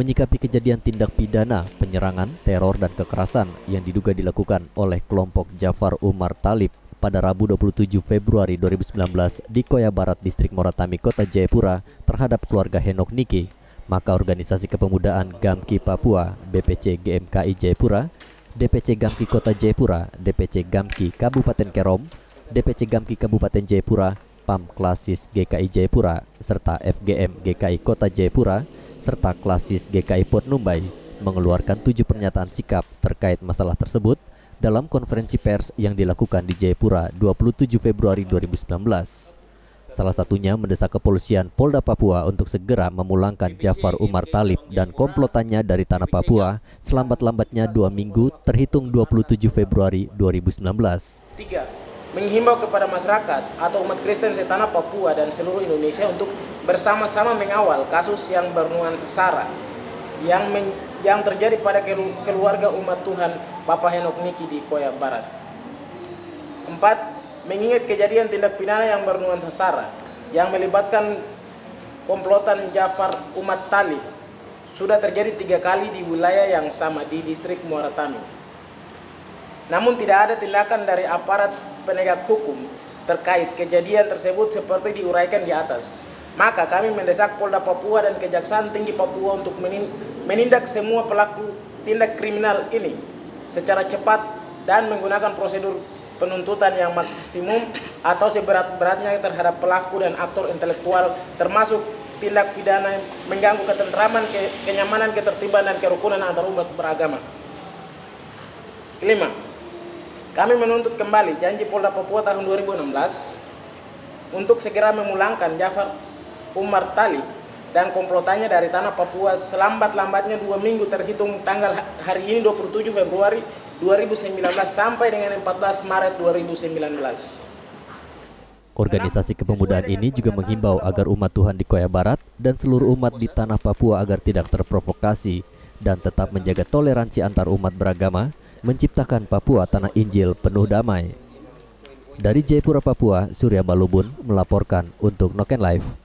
menyikapi kejadian tindak pidana, penyerangan, teror, dan kekerasan yang diduga dilakukan oleh kelompok Jafar Umar Talib pada Rabu 27 Februari 2019 di Koya Barat, Distrik Moratami, Kota Jayapura terhadap keluarga Henok Niki, maka Organisasi Kepemudaan GAMKI Papua, BPC GMKI Jayapura, DPC GAMKI Kota Jayapura, DPC GAMKI Kabupaten Kerom, DPC GAMKI Kabupaten Jayapura, PAM Klasis GKI Jayapura, serta FGM GKI Kota Jayapura, serta Klasis GKI Port Numbai mengeluarkan 7 pernyataan sikap terkait masalah tersebut dalam konferensi pers yang dilakukan di Jayapura 27 Februari 2019. Salah satunya mendesak kepolisian Polda Papua untuk segera memulangkan Jafar Umar Talib dan komplotannya dari tanah Papua selambat-lambatnya 2 minggu terhitung 27 Februari 2019. 3. Menghimbau kepada masyarakat atau umat Kristen setanah Papua dan seluruh Indonesia untuk bersama-sama mengawal kasus yang bernuansa SARA yang terjadi pada keluarga umat Tuhan Bapak Henok Niki di Koya Barat. 4. Mengingat kejadian tindak pidana yang bernuansa SARA yang melibatkan komplotan Jafar Umar Talib sudah terjadi 3 kali di wilayah yang sama di distrik Moratami. Namun tidak ada tindakan dari aparat penegak hukum terkait kejadian tersebut seperti diuraikan di atas. Maka kami mendesak Polda Papua dan Kejaksaan Tinggi Papua untuk menindak semua pelaku tindak kriminal ini secara cepat dan menggunakan prosedur penuntutan yang maksimum atau seberat-beratnya terhadap pelaku dan aktor intelektual, termasuk tindak pidana mengganggu ketentraman, kenyamanan, ketertiban, dan kerukunan antar umat beragama. 5. Kami menuntut kembali janji Polda Papua tahun 2016 untuk segera memulangkan Jafar Umar Talib dan komplotannya dari tanah Papua selambat-lambatnya 2 minggu terhitung tanggal hari ini 27 Februari 2019 sampai dengan 14 Maret 2019. Organisasi kepemudaan ini juga menghimbau agar umat Tuhan di Koya Barat dan seluruh umat di tanah Papua agar tidak terprovokasi dan tetap menjaga toleransi antar umat beragama, menciptakan Papua tanah Injil penuh damai. Dari Jayapura, Papua, Surya Balubun melaporkan untuk Noken Live.